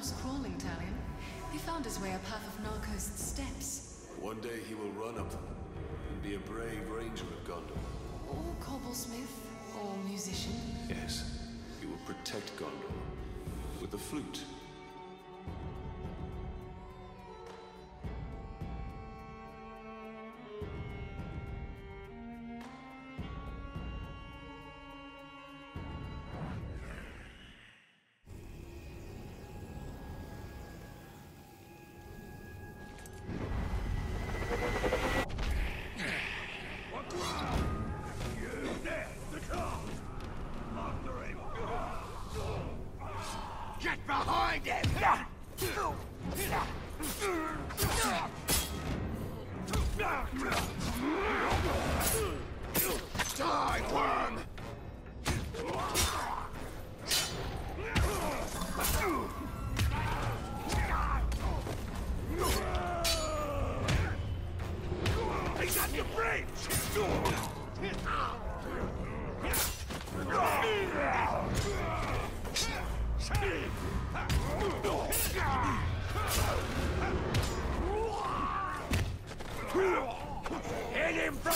Gondor's crawling, Talion. He found his way a path of Narcos' steps. One day he will run up them and be a brave ranger of Gondor. Or cobblesmith, or musician. Yes, he will protect Gondor with the flute. Get behind him! Die, worm! He's on your bridge! Hit him from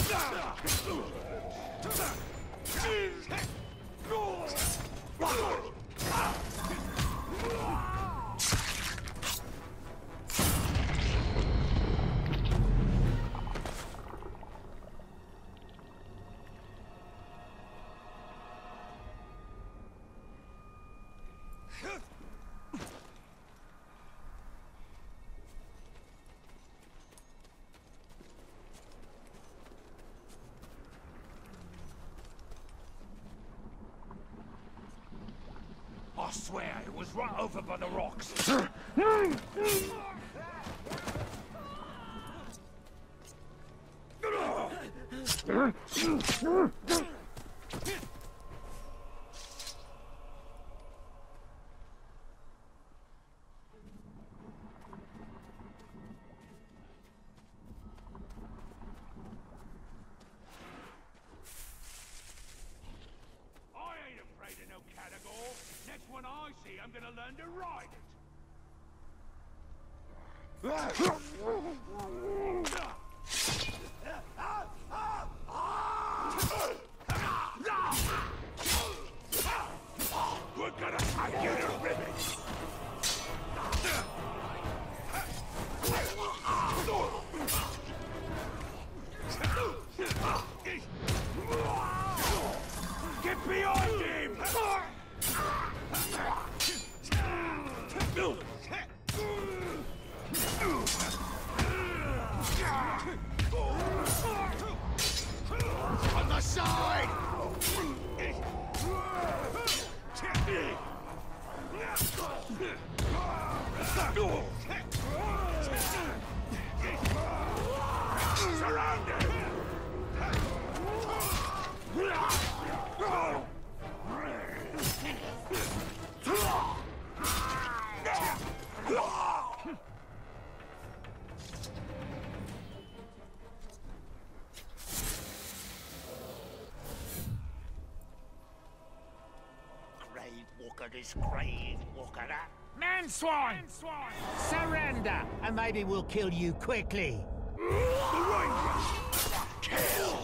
I swear it was right over by the rocks. Next one I see, I'm gonna learn to ride it! We're gonna hack you to ribbons! Get behind him! On the side! Surround him! This grave walker. Manswine! Surrender, and maybe we'll kill you quickly. The Ranger! Kill!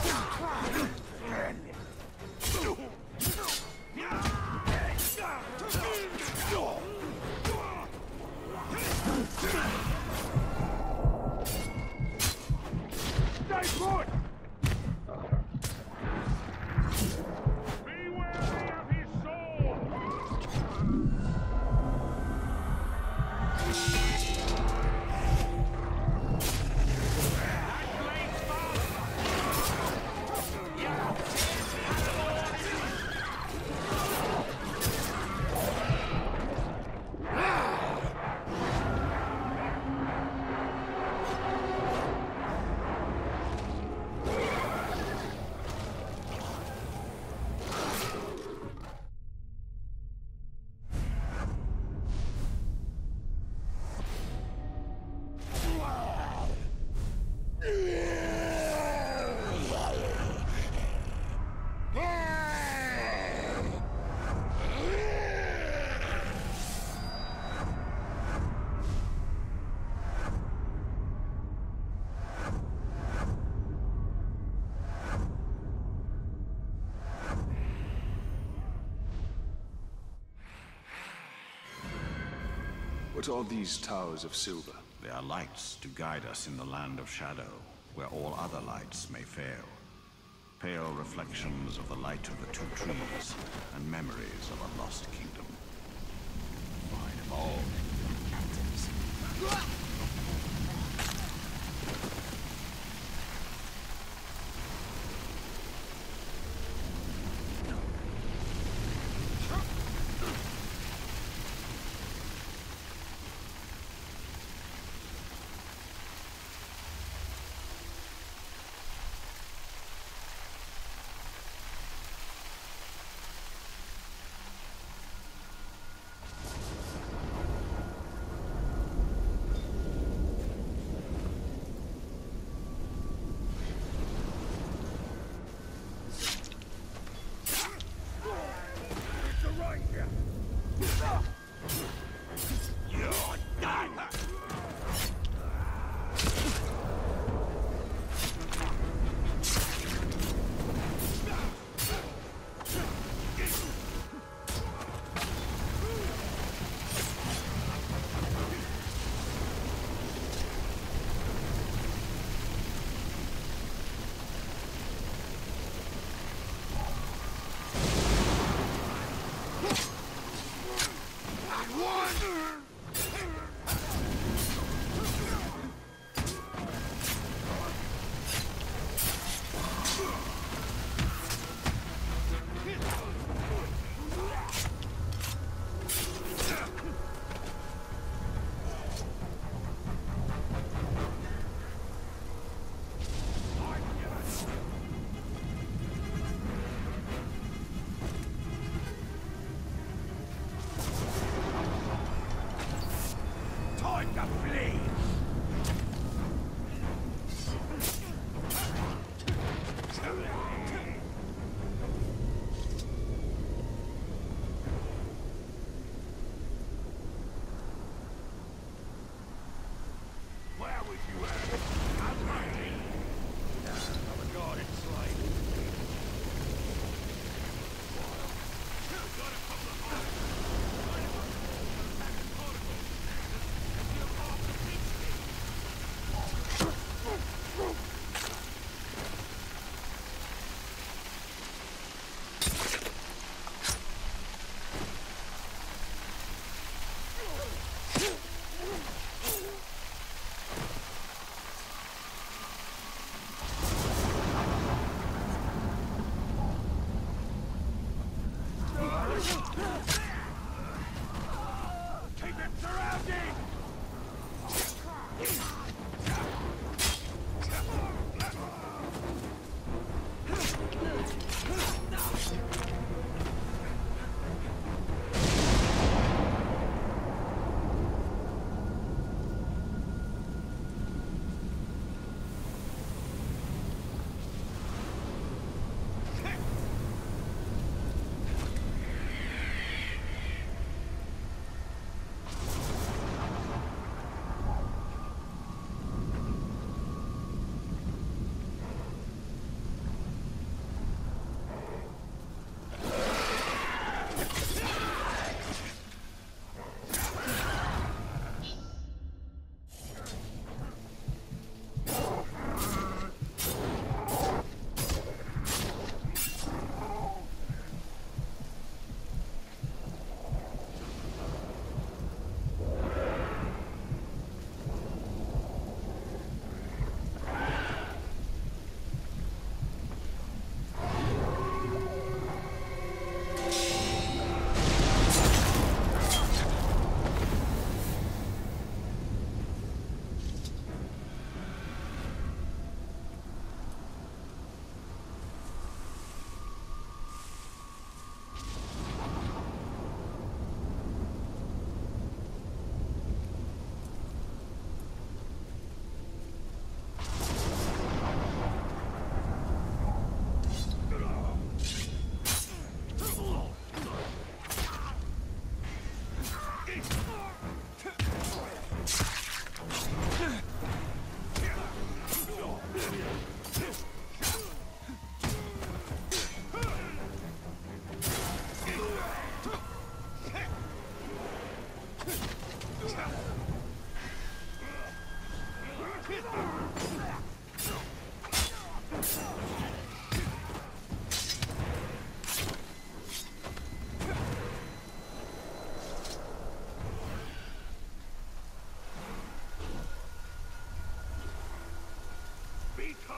Stay put! Yeah! What are these towers of silver? They are lights to guide us in the land of shadow, where all other lights may fail. Pale reflections of the light of the two trees, and memories of a lost kingdom. Find them all.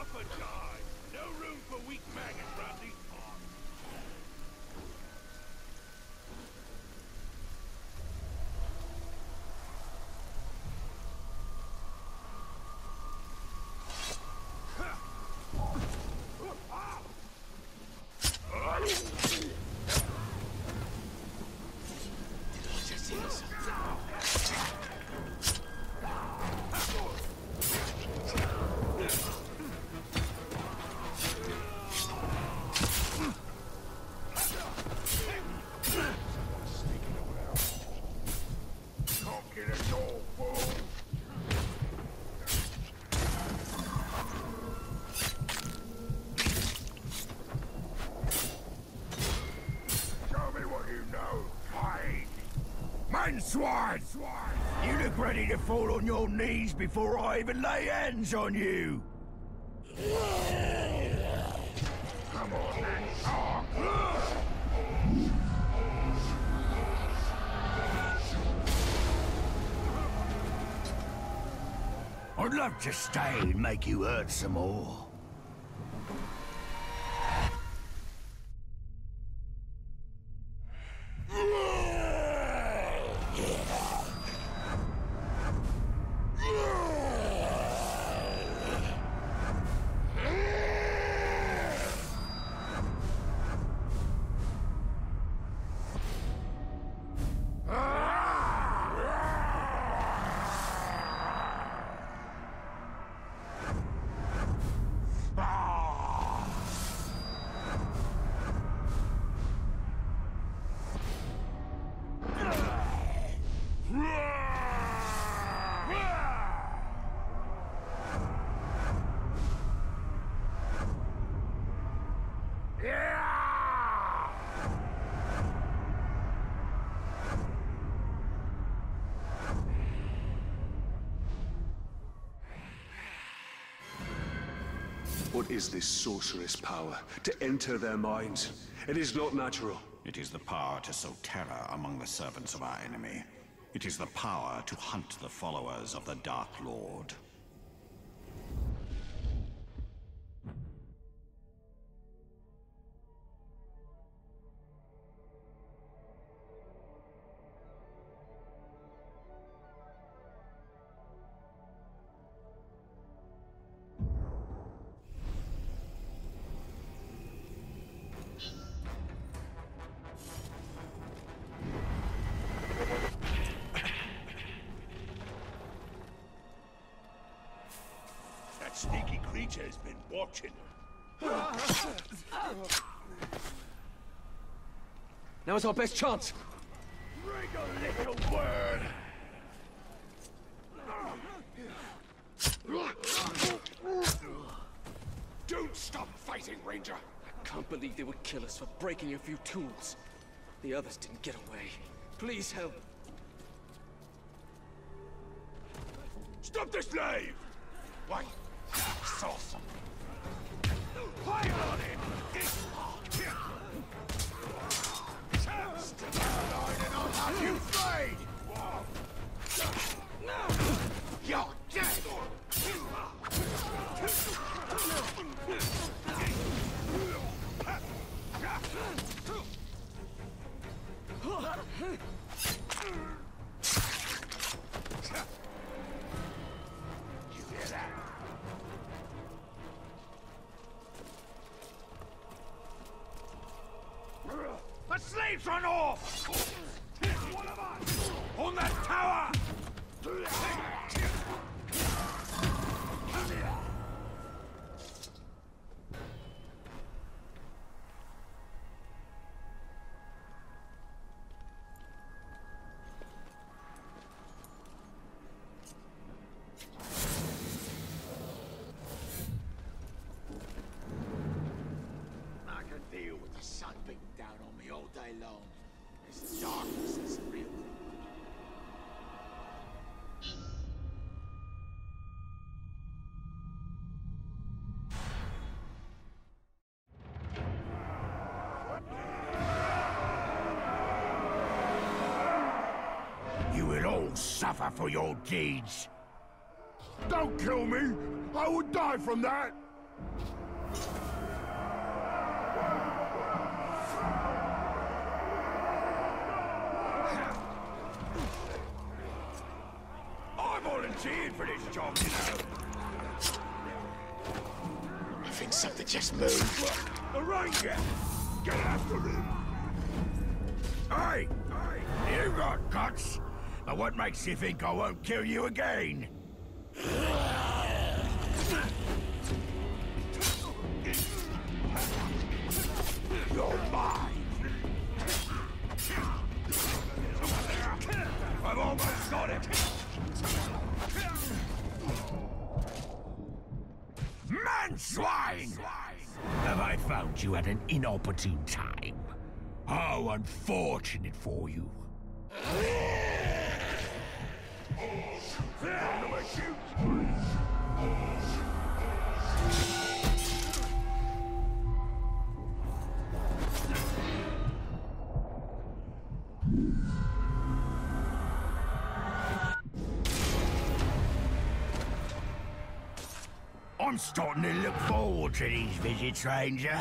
up and die! No room for weak maggots round these parts! Swine! You look ready to fall on your knees before I even lay hands on you! Come on, then. I'd love to stay and make you hurt some more. What is this sorceress power? To enter their minds? It is not natural. It is the power to sow terror among the servants of our enemy. It is the power to hunt the followers of the Dark Lord. Sneaky creature's been watching. Now's our best chance. Bring a little word. Don't stop fighting, Ranger. I can't believe they would kill us for breaking a few tools. The others didn't get away. Please help. Stop the slave! Why? I saw something. Fire on him! Stand line and I'll have you flayed! You're dead! You hear that? The slaves run off! One of us! On that tower! I can deal with the sun beating down on me all day long. This darkness is real. You will all suffer for your deeds. Don't kill me! I would die from that! I volunteered for this job, you know. I think something just moved. The ranger! Get after him! Hey! You got guts! But what makes you think I won't kill you again? You're mine! I've almost got it! Man swine! Have I found you at an inopportune time? How unfortunate for you. I'm starting to look forward to these visits, Ranger.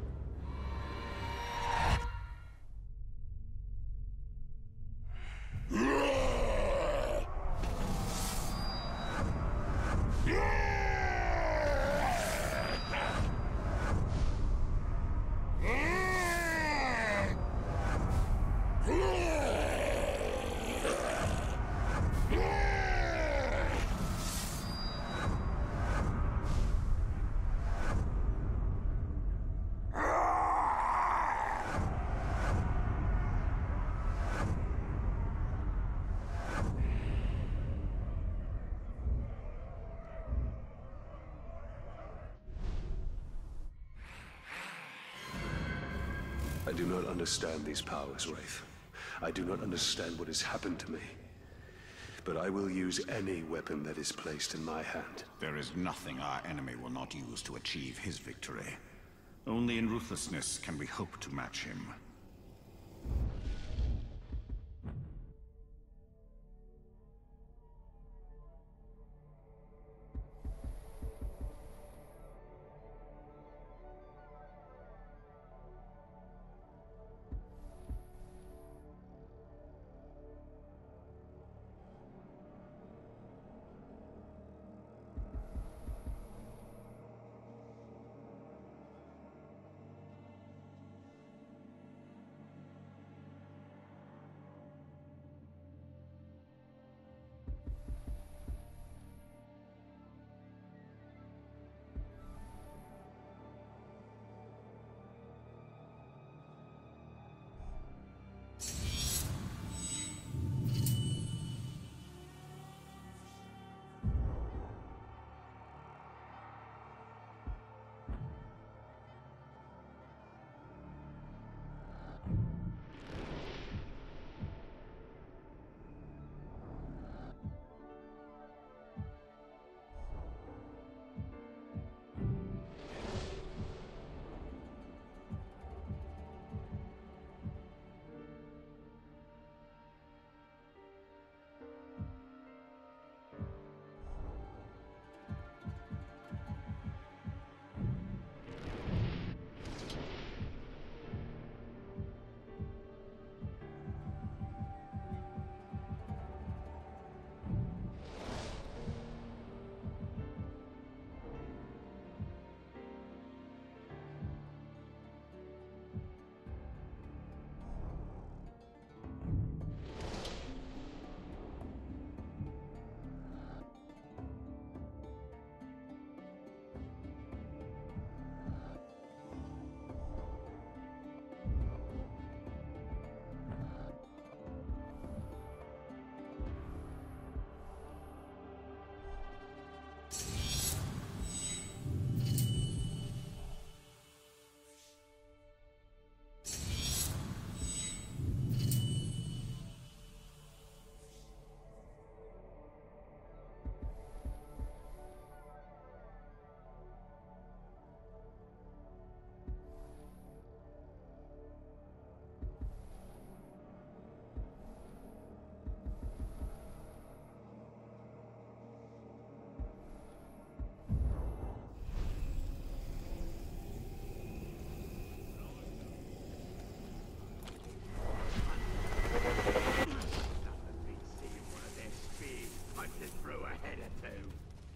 I do not understand these powers, Wraith. I do not understand what has happened to me. But I will use any weapon that is placed in my hand. There is nothing our enemy will not use to achieve his victory. Only in ruthlessness can we hope to match him. too.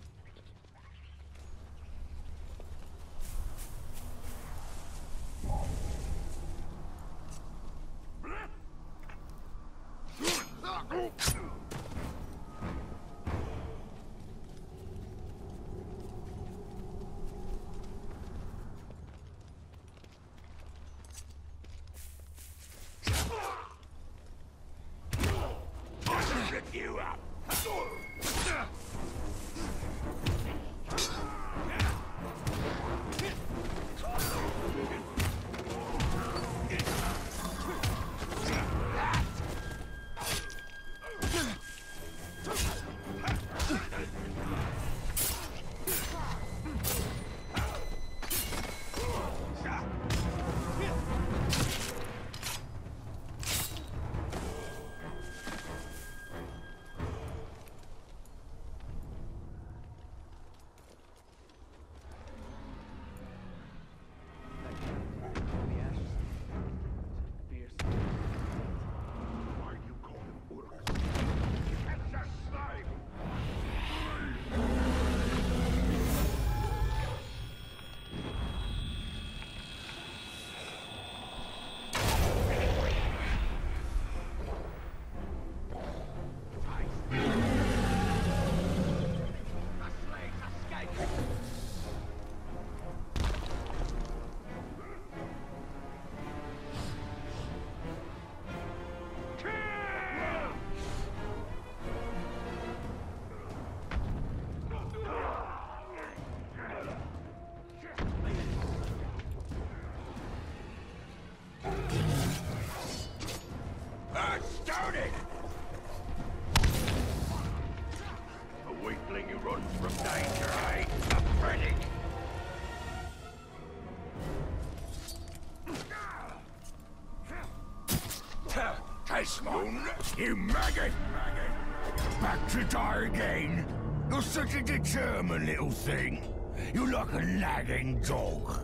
Rip you up. Started! A weakling who runs from danger, eh? Pathetic! Case moon, you maggot! Back to die again! You're such a determined little thing! You're like a nagging dog!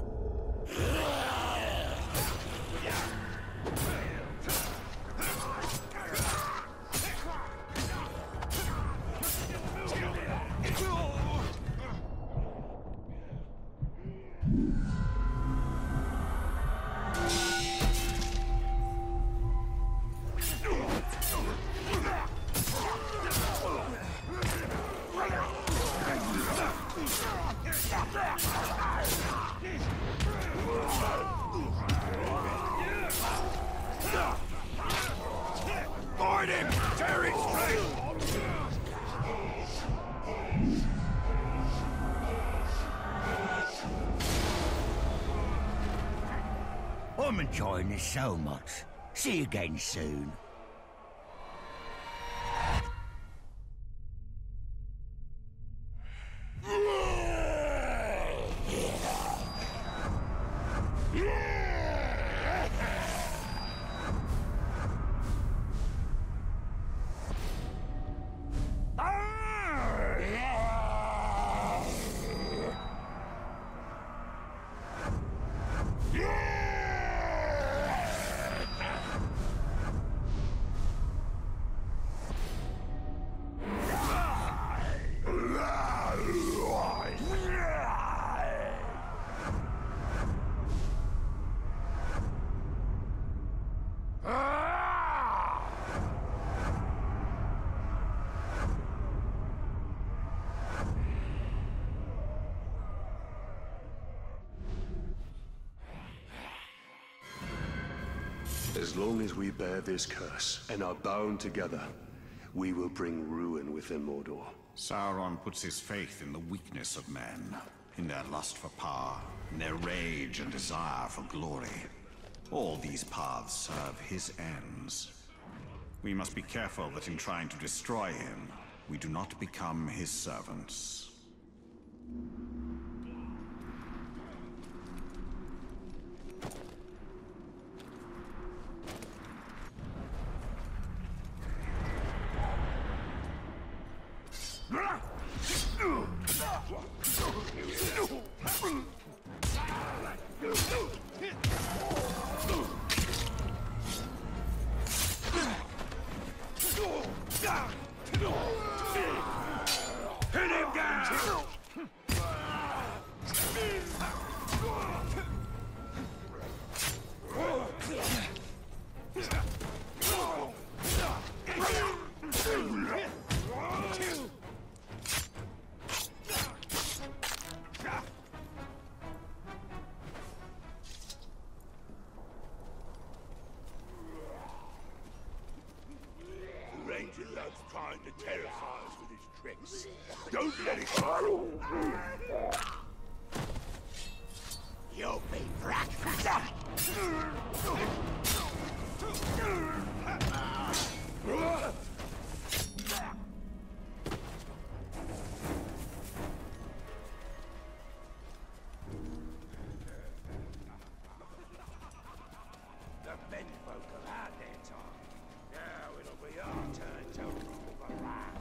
Find him! Tear it straight! I'm enjoying this so much. See you again soon. As long as we bear this curse and are bound together, we will bring ruin within Mordor. Sauron puts his faith in the weakness of men, in their lust for power, in their rage and desire for glory. All these paths serve his ends. We must be careful that in trying to destroy him, we do not become his servants. Hit him! stranger loves trying to terrify us with his tricks. Don't let it... You'll be breakfast! The menfolk have had their time. Now it'll be our turn to rule the land.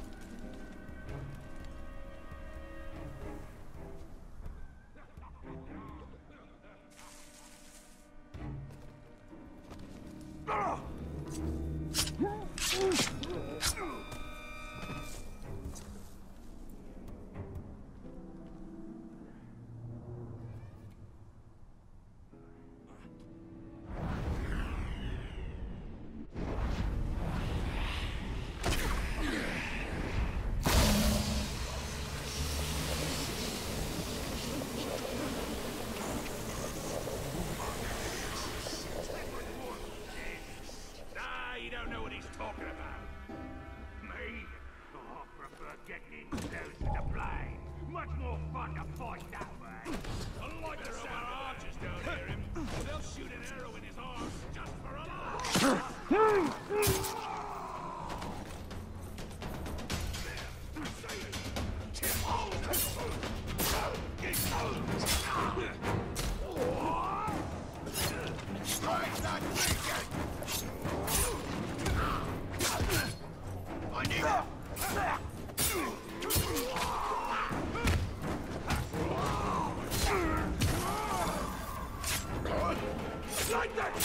You don't know what he's talking about. Me? Oh, I prefer getting in close with the blade. Much more fun to fight that way. Unlike the sound archers don't hear him. They'll shoot an arrow in his arm just for a laugh. Like that!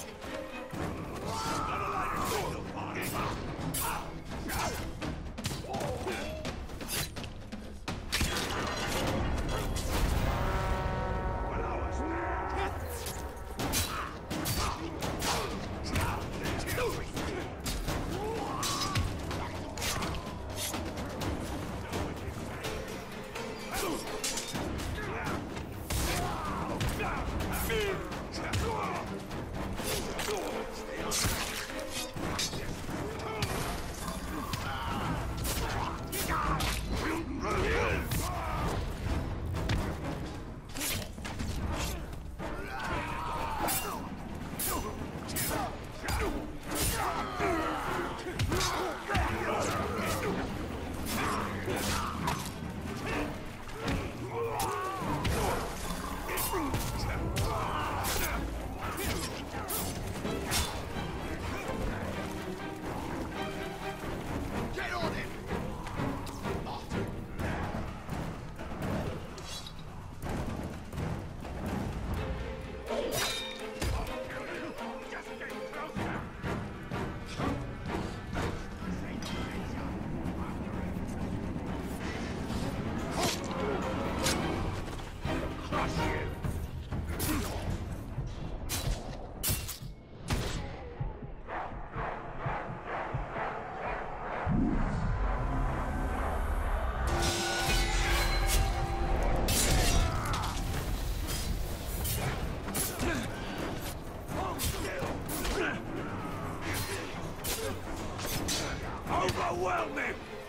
Overwhelming!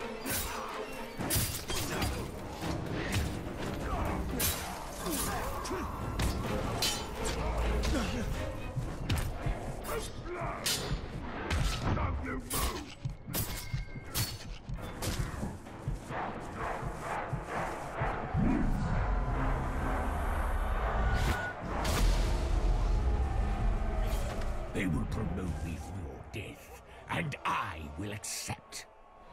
Don't you move! They will promote me for your death, and I will accept.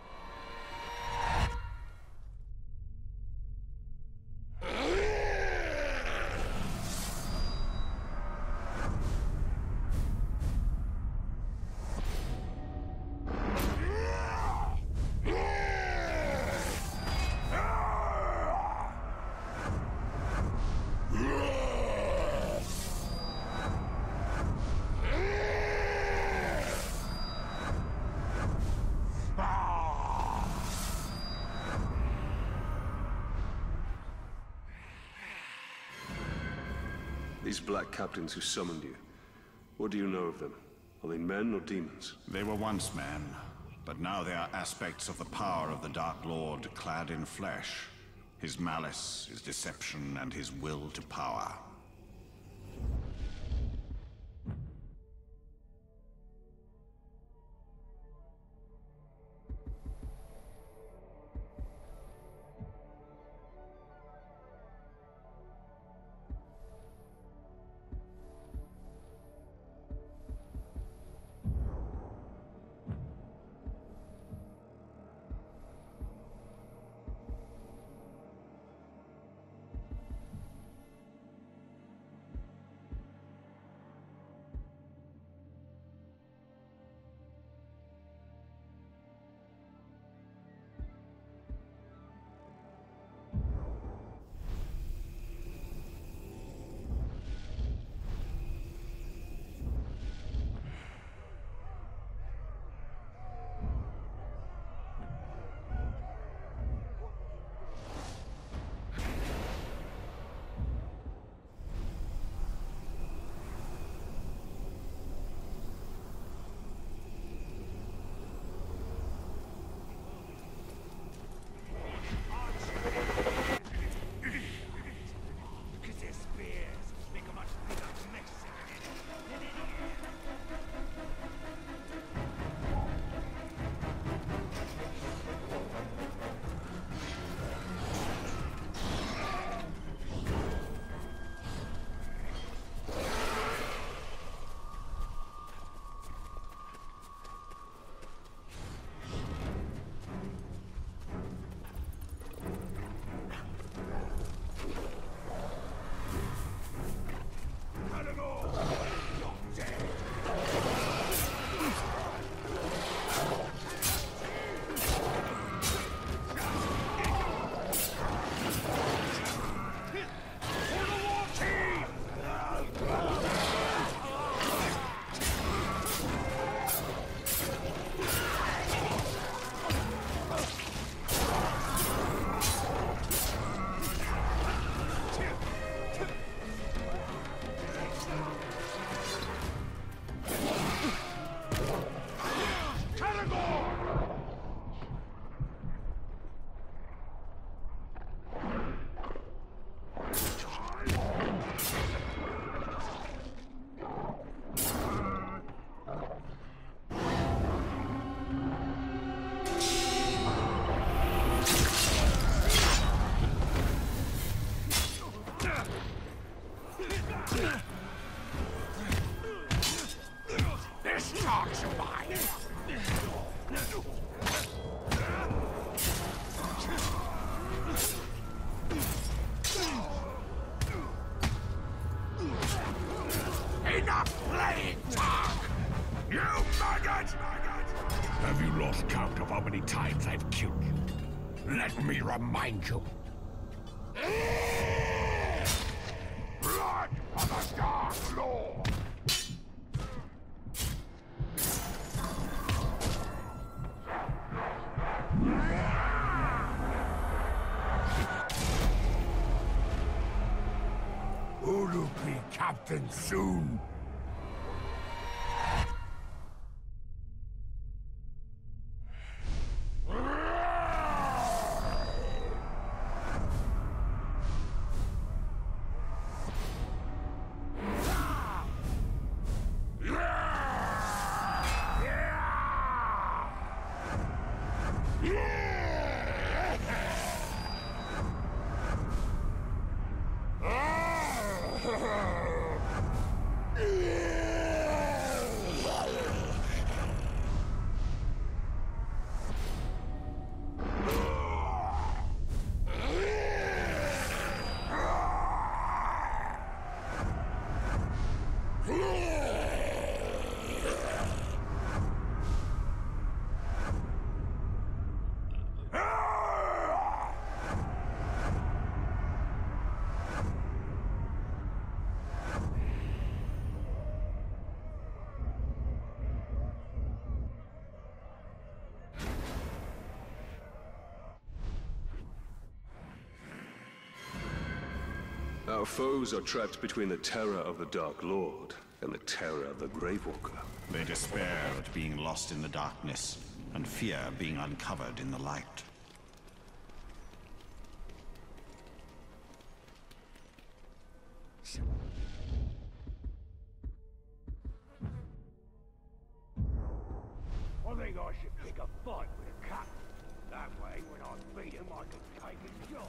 These black captains who summoned you, what do you know of them? Are they men or demons? They were once men, But now they are aspects of the power of the Dark Lord clad in flesh. His malice, his deception, and his will to power. Enough playing talk! You maggot! Have you lost count of how many times I've killed you? Let me remind you. Blood of the Dark Lord! Who'll be captain soon? Our foes are trapped between the terror of the Dark Lord and the terror of the Grave Walker. They despair at being lost in the darkness and fear being uncovered in the light. I think I should pick a fight with a cat. That way, when I beat him, I can take his job.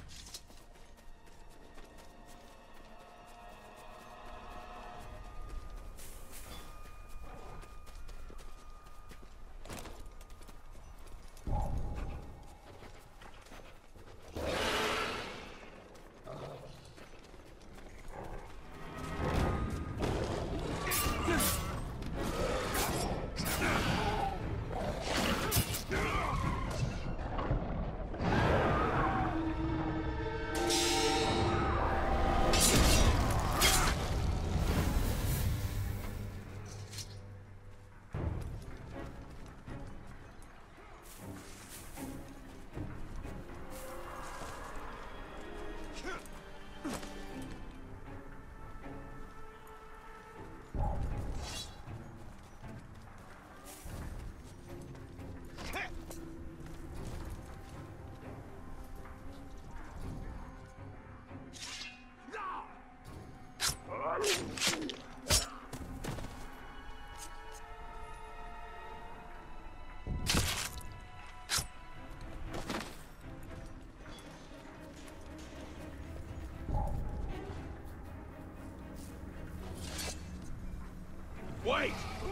Wait!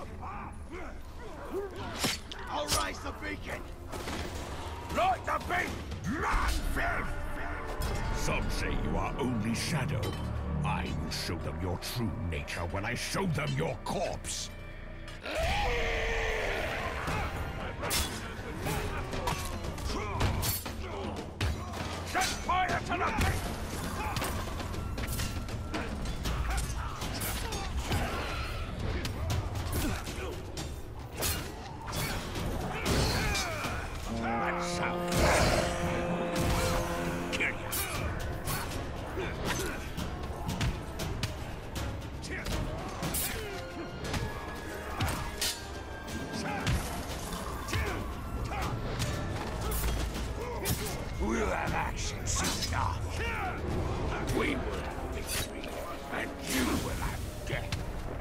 I'll raise the beacon! Light the beam, man! Some say you are only shadow. I will show them your true nature when I show them your corpse. Set fire to the beacon! We'll have action soon enough. We will have victory, and you will have death.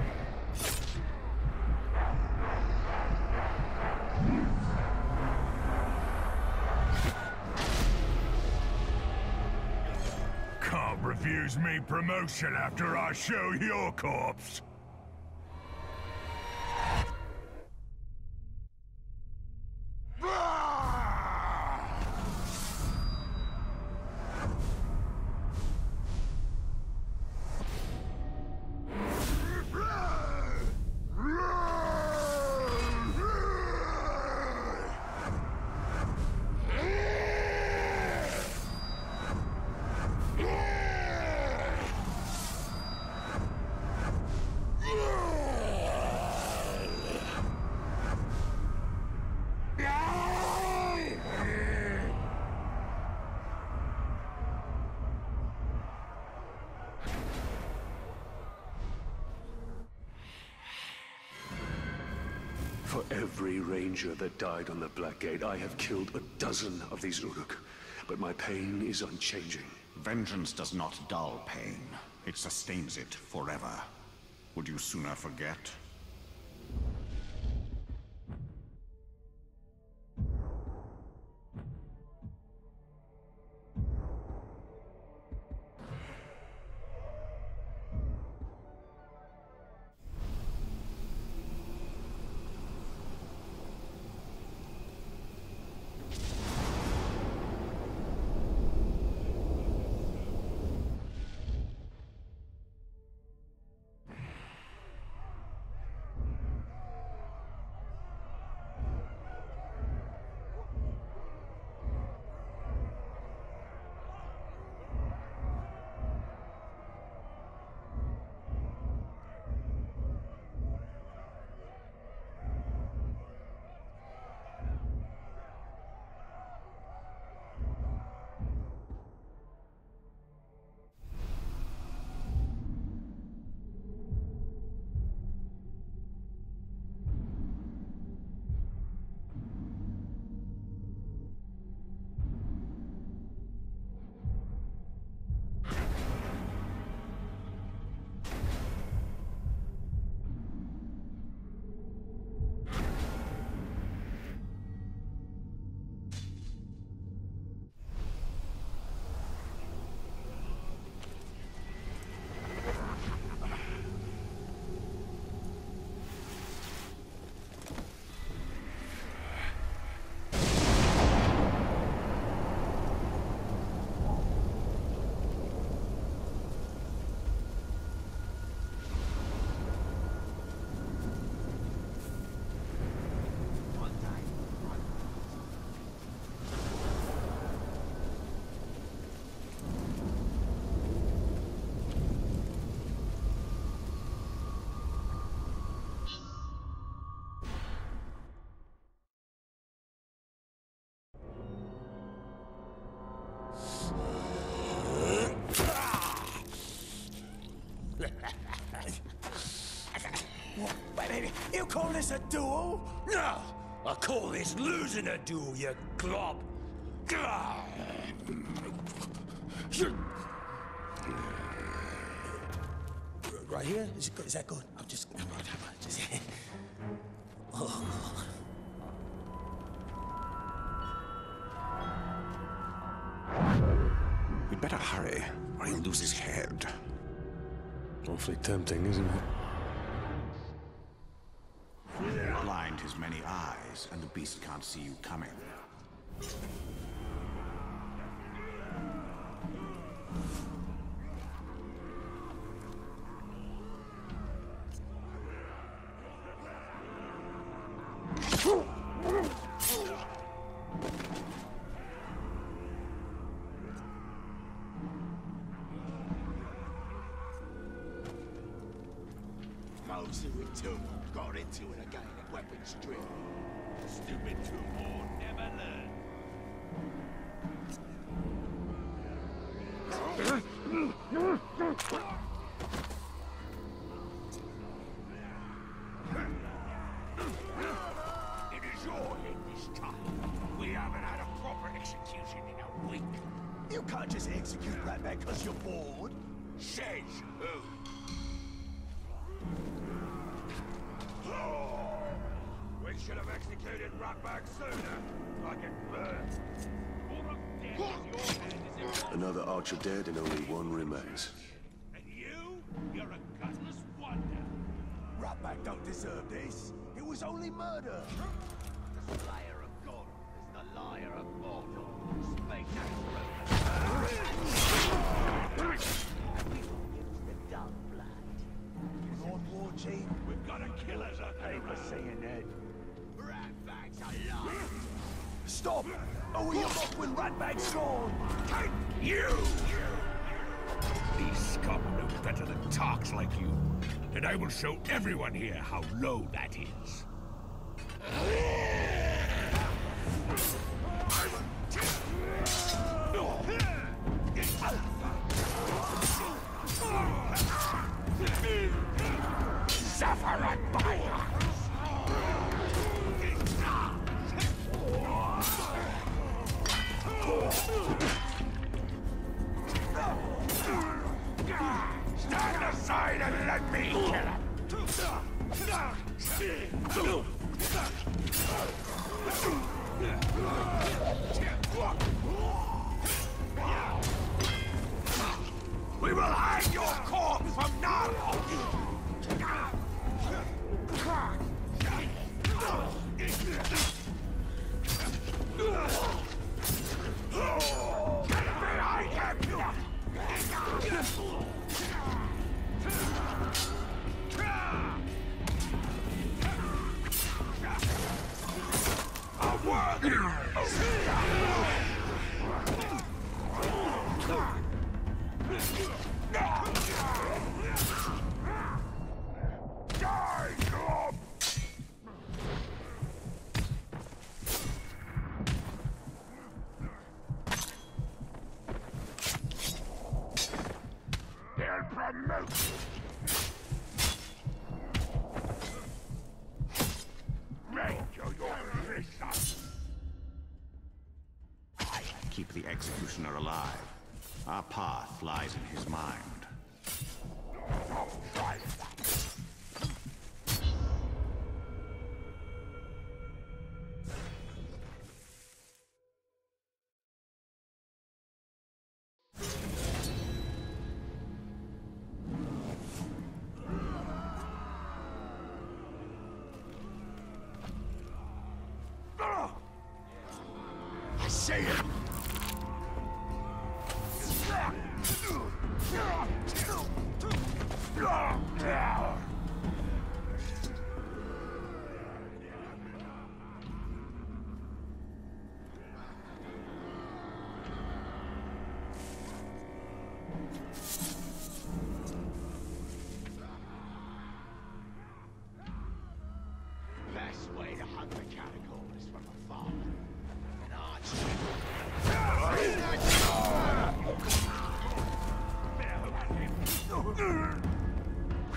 Can't refuse me promotion after I show your corpse. For every ranger that died on the Black Gate, I have killed a dozen of these Uruk. But my pain is unchanging. Vengeance does not dull pain. It sustains it forever. Would you sooner forget? this a duel? No! I call this losing a duel, you glob! Right here? Is it good? Is that good? I'm just... Oh. We'd better hurry, or he'll lose his head. Awfully tempting, isn't it? Blind his many eyes, and the beast can't see you coming. Mostly we two got into it again at weapons drill. Stupid two-more never learn. It is your head this time. We haven't had a proper execution in a week. You can't just execute Ratbag because you're bored. Says who? We should have executed Ratbag sooner. I get burned. All of death in your hand is in Another archer dead and only one remains. And you're a gutless wonder. Ratbag don't deserve this. It was only murder. The slayer of God is the liar of Mordor. Speak The dumb blood. Lord War Chief. We've got a killer's up Hey, here. for saying that. Ratbag's alive. Stop! Oh, will you look when Ratbag's gone? Take you! These scum know better than tarks like you. And I will show everyone here how low that is. Suffer at my hands! Stand aside and let me kill him! We will hang your corpse from Narcos! They'll promote you. Make your fist up. Keep the executioner alive. Our path lies in his mind. I see it! Best way to hunt the catacombs from afar. An archer.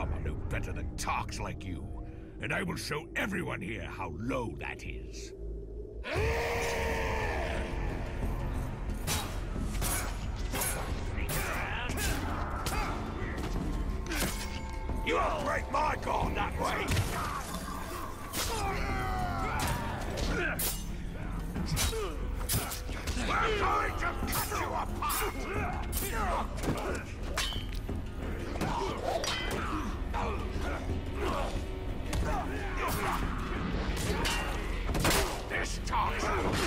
someone who better than talks like you, and I will show everyone here how low that is. You won't break my guard that way! We're going to cut you apart! This talks!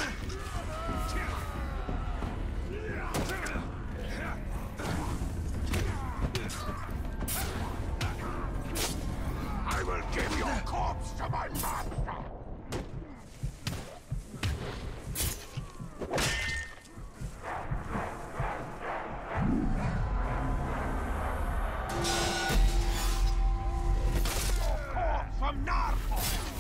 I will give your corpse to my master! From Narco!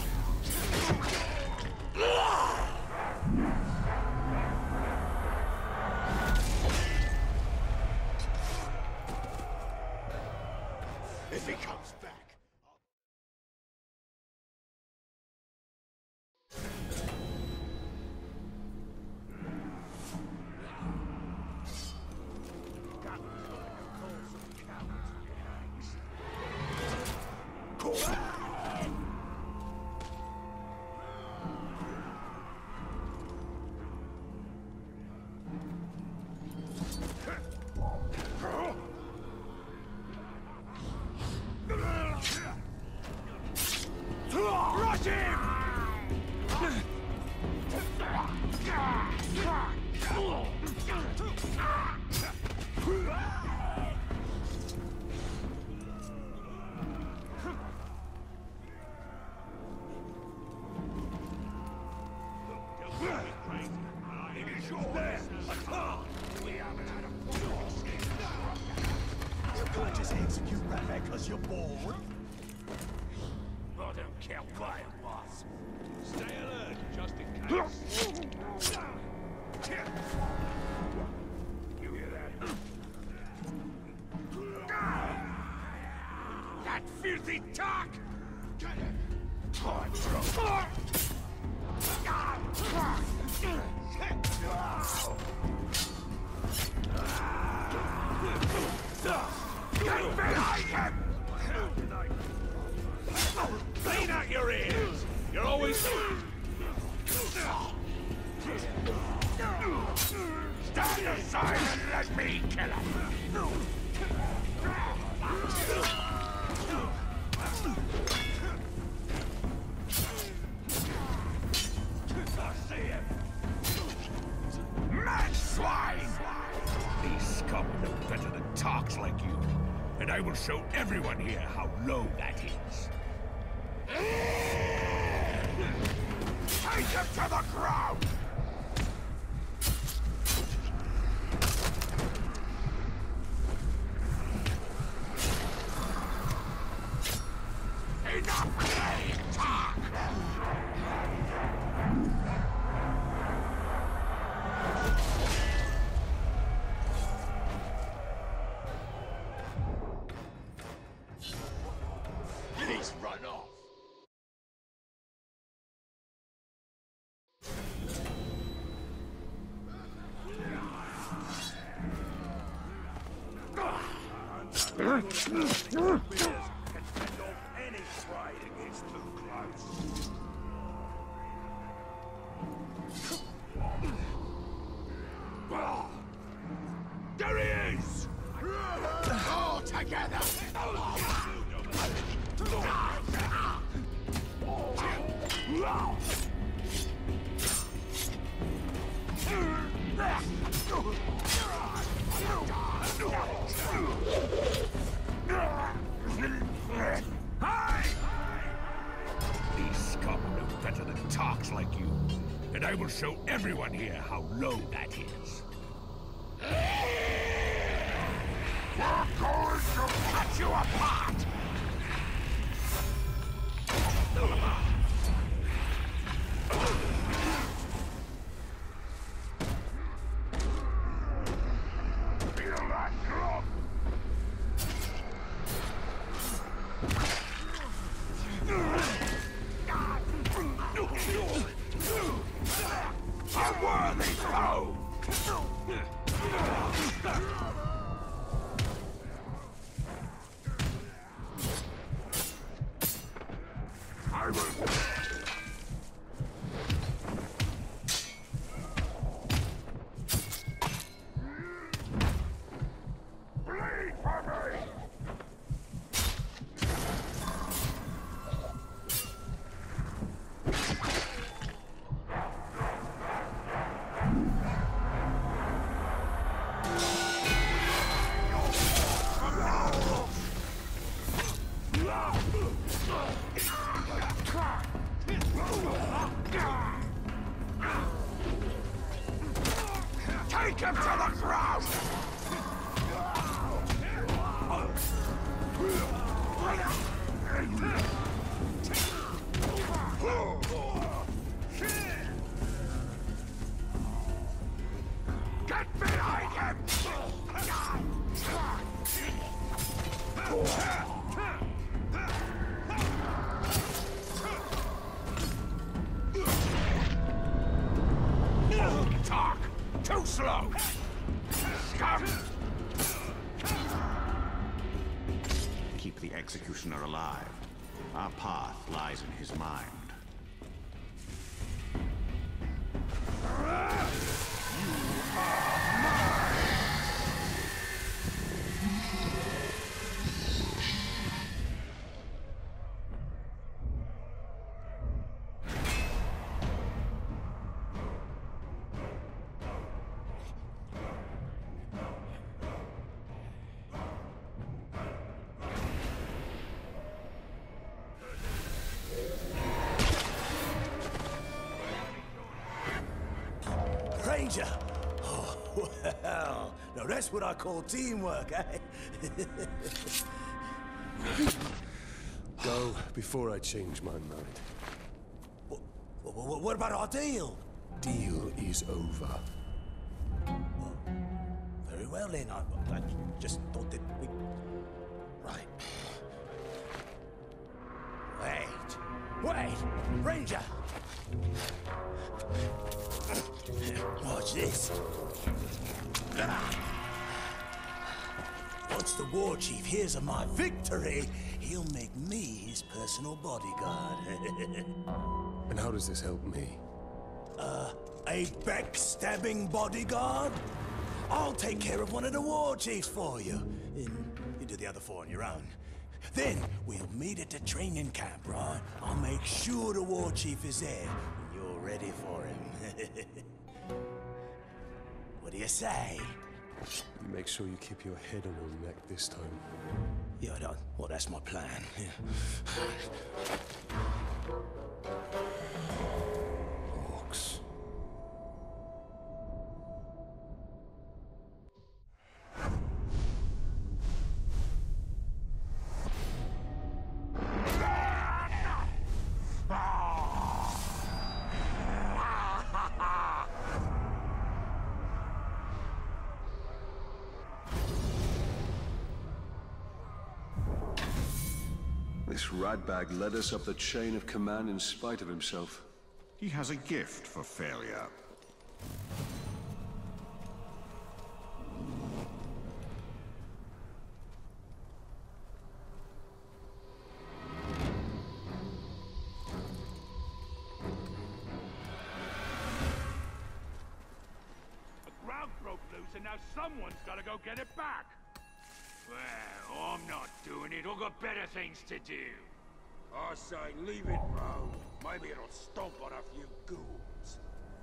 If he comes back... Rush him! I just execute right back because you're bored. I don't care what it was. Stay alert, just in case. You hear that? That filthy talk! Get behind him! Clean out your ears! You're always... Stand aside and let me kill him! I see him! Mad swine! These scum know better than talks like you, and I will show everyone here how low that is. Take him to the ground! Enough playing talk! He's run off. Can fend off any pride against too close. There he is! All together! These scum know better than talks like you, and I will show everyone here how low that is. We're going to cut you apart! Feel that drop? Take him to the ground! Get behind him! Talk! Too slow! Scum! Keep the executioner alive. Our path lies in his mind. Ranger! Oh, well, now that's what I call teamwork, eh? Go before I change my mind. What about our deal? Deal is over. Very well then, I just thought that we... Right. Wait! Ranger! Watch this. Once the war chief hears of my victory, he'll make me his personal bodyguard. And how does this help me? A backstabbing bodyguard? I'll take care of one of the war chiefs for you. And you do the other four on your own. Then we'll meet at the training camp, right? I'll make sure the war chief is there when you're ready for him. What do you say? You make sure you keep your head on your neck this time. Yeah, well, that's my plan. Yeah. Orcs. This ratbag led us up the chain of command in spite of himself. He has a gift for failure. The ground broke loose and now someone's gotta go get it back. Well, I'm not doing it. I've got better things to do. I say leave it, bro. Maybe it'll stomp on a few ghouls.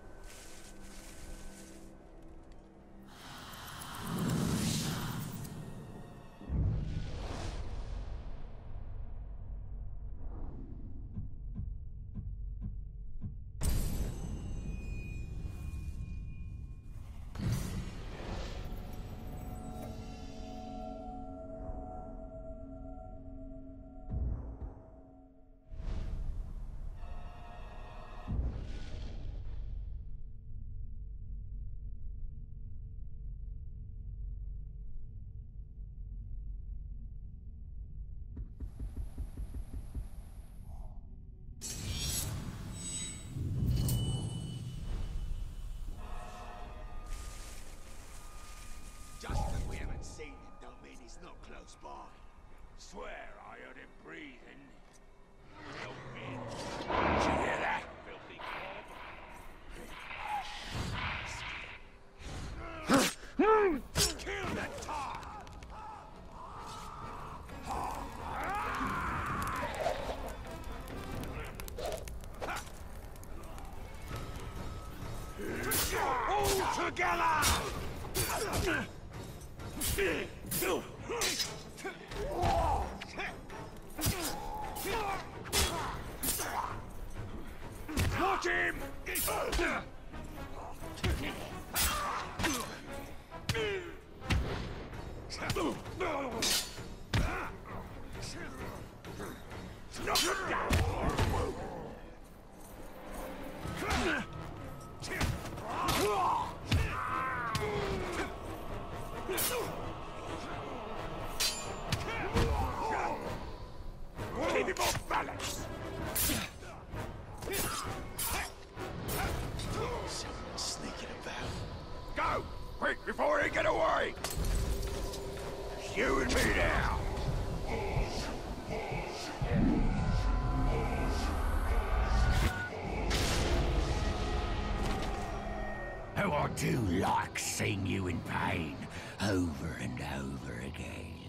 Just because we haven't seen him don't mean he's not close by. Swear I heard him breathing. Real men. Did you hear that? Filthy clod. Kill that tar! All together! Watch him! Keep him off balance! Someone's sneaking about. Go! Quick, before he get away! It's you and me now! Oh, I do like seeing you in pain over and over again.